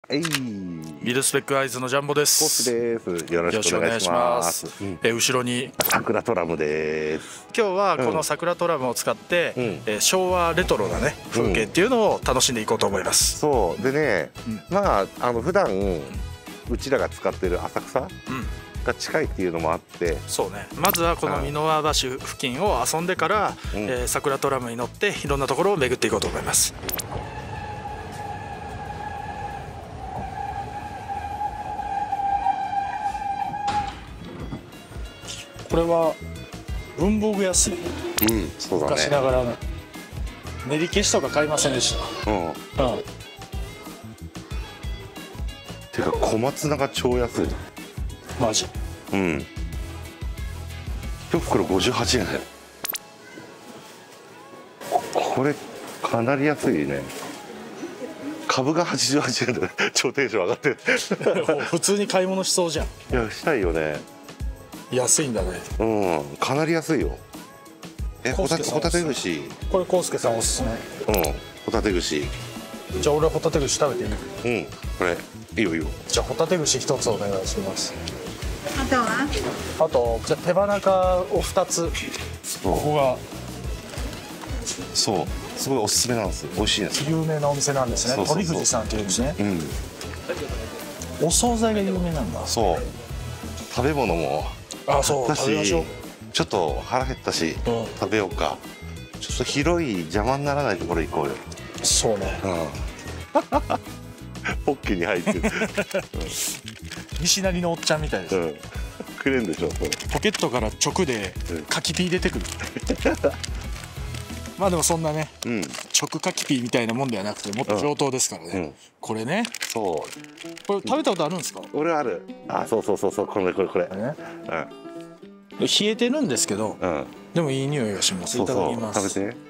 はい、 ミルスペックアイズのジャンボです。 コスです。よろしくお願いします。 後ろに桜トラムです。 今日はこの桜トラムを使って、昭和レトロなね風景っていうのを楽しんでいこうと思います。 そうでね、まあ普段うちらが使ってる浅草が近いっていうのもあって、 そうね。まずはこの箕輪橋付近を遊んでから、桜トラムに乗っていろんなところを巡っていこうと思います。これは文房具屋すね。 そうだね。 昔ながらの練り消しとか買いませんでした。 てか小松菜が超安い。 マジ。 1袋58円だよ。これかなり安いね。株が88円で超テンション上がってる。 普通に買い物しそうじゃん。 いやしたいよね。 安いんだね。 かなり安いよ。ホタテ串。 これ康介さんおすすめ。 ホタテ串。 じゃあ俺ホタテ串食べていい？ これいいよいいよ。じゃあホタテ串一つお願いします。 あとじゃあ手羽中を2つ。ここがそうすごいおすすめなんです。美味しいです。 有名なお店なんですね。鳥藤さんっていうんですね。お惣菜が有名なんだ。 そう。食べ物もそう食べましょう。 ちょっと腹減ったし食べようか。ちょっと広い邪魔にならないところ行こうよ。 そうね。 ポッケに入ってる。 西成のおっちゃんみたいです。 くれんでしょ。 ポケットから直で柿ピー出てくる。まあでもそんなね、直柿ピーみたいなもんではなくてもっと上等ですからね。これね。 そう。 これ食べたことあるんですか？ 俺ある。そうこれ。 冷えてるんですけど、でもいい匂いがします。いただきます。 食べて。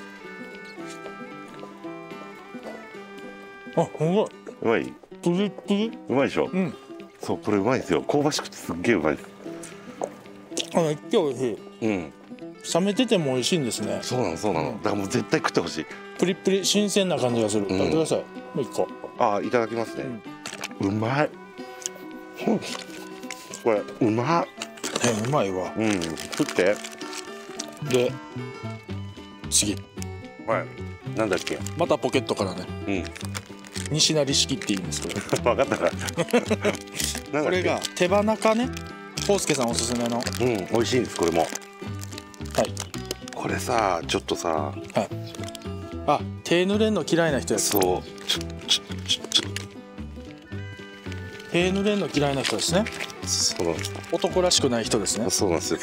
ほんま。 うまい。 プリプリ。 うまいでしょ。そうこれうまいですよ。香ばしくてすっげえうまいです。 めっちゃ美味しい。冷めてても美味しいんですね。 そうなの。だからもう絶対食ってほしい。 プリプリ新鮮な感じがする。食べてください。もう一個。 いただきますね。うまい。これうまい。 うまいわ。 食って。 で次。 なんだっけ。 またポケットからね。西成式って言うんですけど。 分かったから。 これが手羽中ね。康介さんおすすめの。 美味しいんですこれも。 はい。 これさちょっとさ。 手濡れんの嫌いな人や。 そう。 手濡れんの嫌いな人ですね。 そうなんです。 男らしくない人ですね。 そうなんですよ。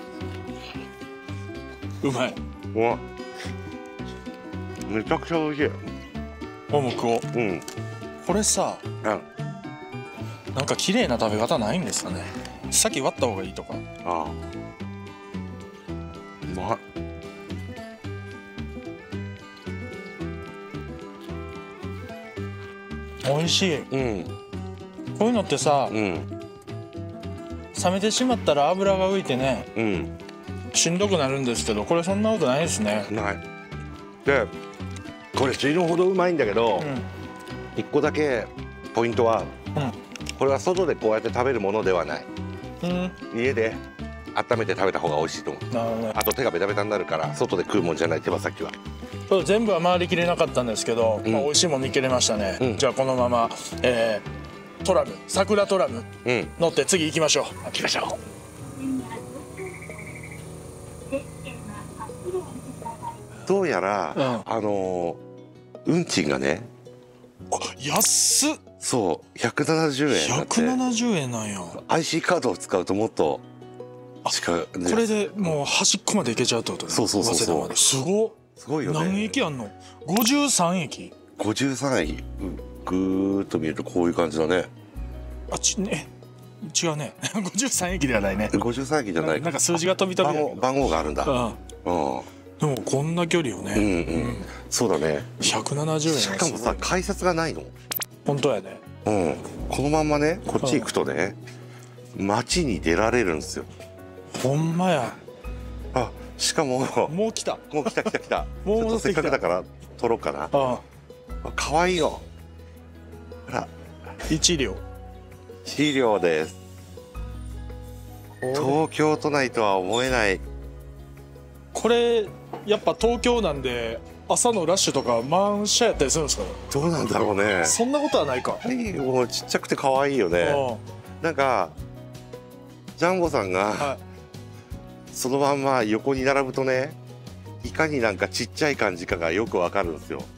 うまい。 めちゃくちゃ美味しい。 向こう。これさ、なんか綺麗な食べ方ないんですかね。先割った方がいいとか。うまい。 美味しい。こういうのってさ、冷めてしまったら油が浮いてね、しんどくなるんですけど、これそんなことないですね。 ない。でこれ死ぬほどうまいんだけど、一個だけポイントは、これは外でこうやって食べるものではない。家で温めて食べた方が美味しいと思う。あと手がベタベタになるから外で食うもんじゃない。手羽先は全部は回りきれなかったんですけど、美味しいものいけれましたね。じゃあこのままトラム、桜トラム乗って次行きましょう。 どうやら運賃がね。 安っ。 そう170円だって。 170円なんや。 IC カードを使うともっと近い。これでもう端っこまで行けちゃうってことね。 そう。 すごいよね。何駅あんの？53駅。 53駅。ぐーっと見るとこういう感じだね。 違うね。53駅ではないね。 53駅じゃない。 なんか数字が飛び飛び。 番号があるんだ。 でもこんな距離をね。 そうだね。 170円。 しかもさ改札がないの。 本当やね。 このまんまねこっち行くとね街に出られるんですよ。 ほんまや。 しかももう来た。 もう来た。 もうせっかくだから撮ろうかな。可愛いよ。ほら 1両 1両です。東京都内とは思えない。 これやっぱ東京なんで朝のラッシュとか満車やったりするんですかね。 どうなんだろうね。 そんなことはないか。 もうちっちゃくて可愛いよね。なんかジャンボさんが、はい、そのまんま横に並ぶとね、いかになんかちっちゃい感じかがよくわかるんですよ。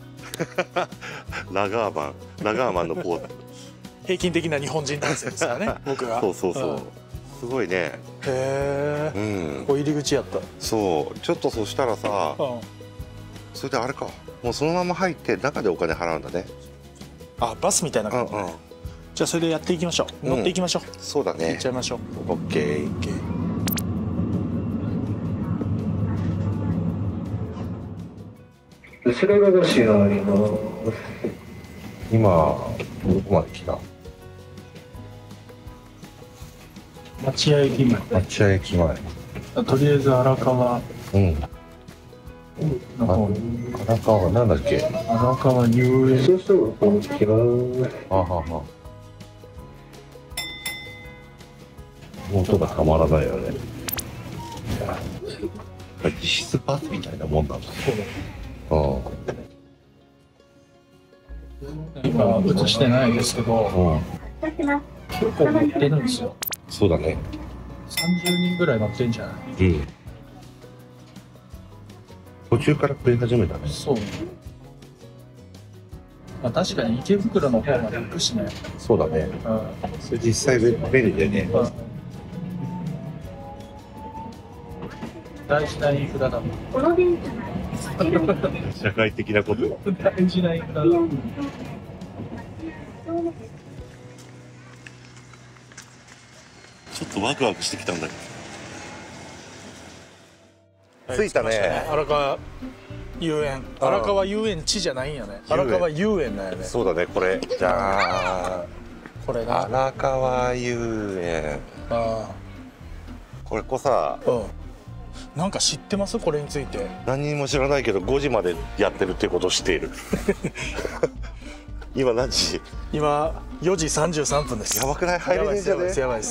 ラガーマンのポーズ。 平均的な日本人男性ですからね。僕が。 そうそうそう。うん、すごいね。 へえ。うん。ここ入り口やった。 そう。ちょっとそしたらさ、それであれか。もうそのまま入って中でお金払うんだね。 あ、バスみたいな感じ。じゃあそれでやっていきましょう。乗っていきましょう。 そうだね。 行っちゃいましょう。 オッケー。 後ろがしがあります。 今どこまで来た？ 町屋駅前。 町屋駅前。 とりあえず荒川。 うん。荒川なんだっけ？ 荒川遊園。 そうそう、こんにちは。 あはは。音がたまらないよね。実質パスみたいなもんなんだ。 今映してないですけど、結構乗ってるんですよ。 そうだね。 30人ぐらい乗ってんじゃない？うん。 途中から増え始めたね。 そう。まあ確かに池袋の方まで行くしね。 そうだね。それ実際便利でね。 大事なインフラだもん。 社会的なこと。 大事なインフラだ。 ちょっとワクワクしてきたんだけど。着いたね。 荒川遊園。荒川遊園地じゃないんやね。荒川遊園なんやね。 そうだね。これじゃあこれな。 荒川遊園。これこさ。 なんか知ってます？これについて。 何にも知らないけど5時までやってるっていうことを知っている。今何時？ 今4時33分です。 やばくない？入れねえじゃね？ やばいです。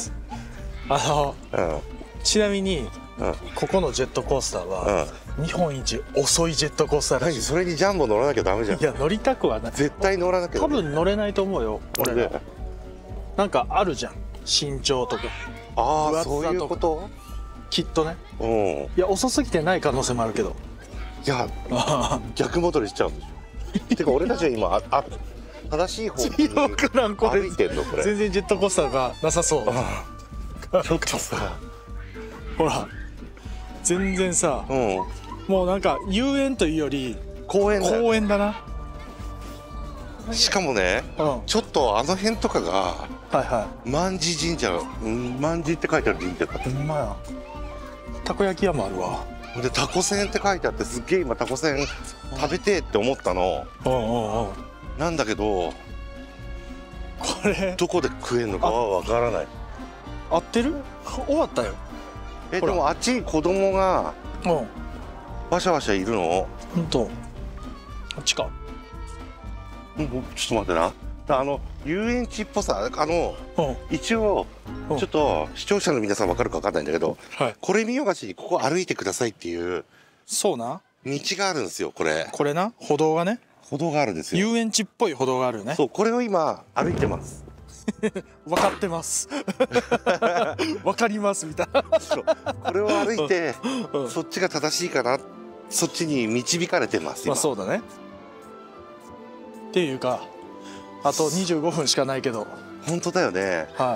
ちなみにここのジェットコースターは日本一遅いジェットコースターらしい。 それにジャンボ乗らなきゃダメじゃん。 いや乗りたくはない。絶対乗らなきゃ。 多分乗れないと思うよ。俺ら。なんかあるじゃん。身長とか。 ああ、そういうこと？ きっとね。いや遅すぎてない可能性もあるけど。 いや逆戻りしちゃうんでしょ。てか俺たちは今正しい方に歩いてんのこれ。 全然ジェットコースターがなさそう。 ちょっとさ、 ほら全然さ、もうなんか遊園というより公園だな。 しかもね、ちょっとあの辺とかが万事神社、万事って書いてある神社だった。 ほんまや。たこ焼き屋もあるわ。 でタコせんって書いてあって、すっげえ今タコせん食べてって思ったの。なんだけどこれどこで食えるのかはわからない。 合ってる？終わったよ。 でもあっちに子供がわしゃわしゃいるの。 ほんと。あっちか。 ちょっと待ってな。遊園地っぽさ、一応ちょっと視聴者の皆さん分かるか分かんないんだけど、これ見よがしにここ歩いてくださいっていうそうな道があるんですよ。これな、歩道がね、 歩道があるんですよ。 遊園地っぽい歩道があるよね。 そう、これを今歩いてます。 分かってます分かりますみたいな。 これを歩いてそっちが正しいかな、そっちに導かれてます。 まあそうだね。っていうかあと25分しかないけど。 本当だよね。 はい。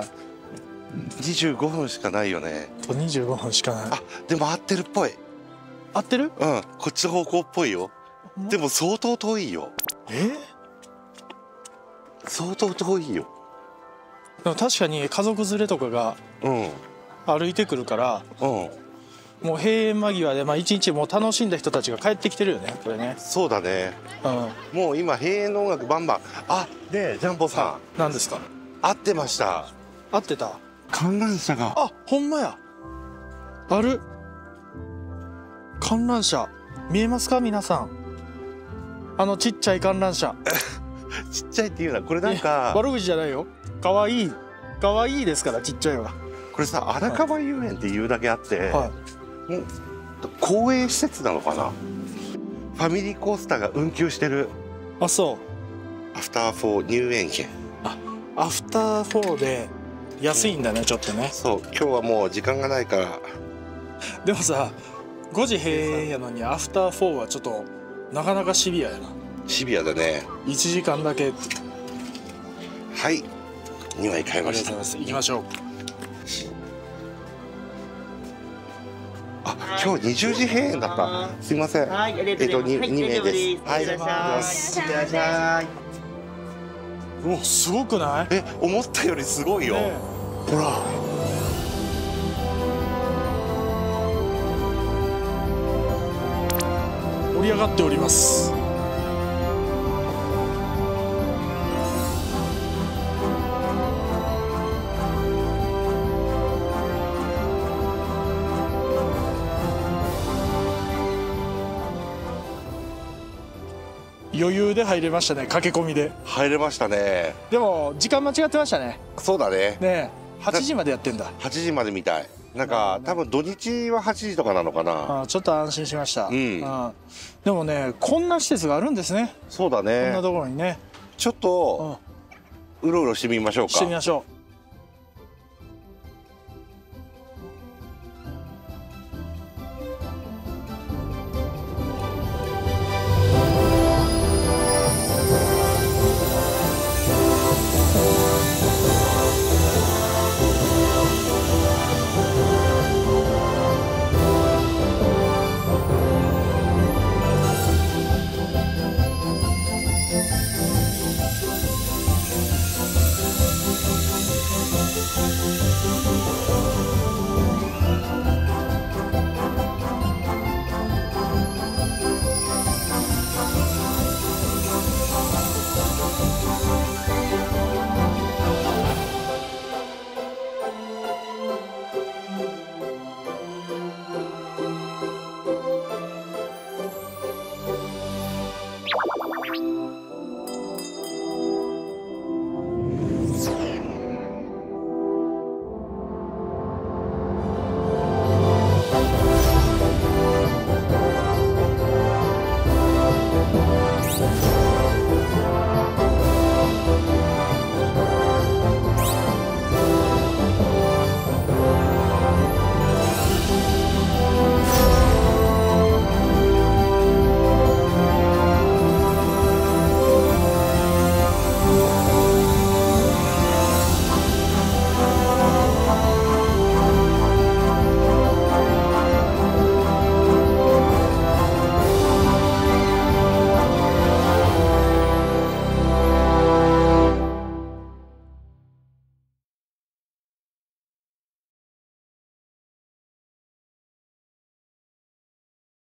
25分しかないよね。 あと25分しかない。 あ、でも合ってるっぽい。 合ってる？ うん、こっちの方向っぽいよ。でも相当遠いよ。相当遠いよ。 でも確かに家族連れとかが歩いてくるから、もう閉園間際で一日もう楽しんだ人たちが帰ってきてるよね、これね。 そうだね。もう今閉園の音楽バンバン。あ、でジャンボさん。何ですか？ 合ってました。 合ってた。 観覧車が。 あ、ほんまや。ある。観覧車見えますか皆さん？ちっちゃい観覧車。 ちっちゃいっていうのはこれなんか悪口じゃないよ。可愛い可愛いですから、ちっちゃいは。 これさ、荒川遊園っていうだけあって、 はもう公営施設なのかな。ファミリーコースターが運休してる。 あ、そう。 アフター4入園券。 アフター4で安いんだね、ちょっとね。 そう、今日はもう時間がないから。 でもさ、5時閉園やのにアフター4はちょっとなかなかシビアやな。 シビアだね。 1時間だけ。 はい、2枚買いました。 行きましょう。 あ、今日20時閉園だった。すいません。 はい、ありがとうございます。 2名です。はい、 いってらっしゃい。いってらっしゃい。 うわ、すごくない？ 思ったよりすごいよ。 ね、 ほら。 盛り上がっております。余裕で入れましたね、駆け込みで。 入れましたね。 でも時間間違ってましたね。 そうだね。 ねえ、8時までやってんだ。 8時までみたい。なんか多分土日は8時とかなのかな。 ちょっと安心しました。でもね、こんな施設があるんですね。 そうだね。 こんなところにね。 ちょっとうろうろしてみましょうか。 してみましょう。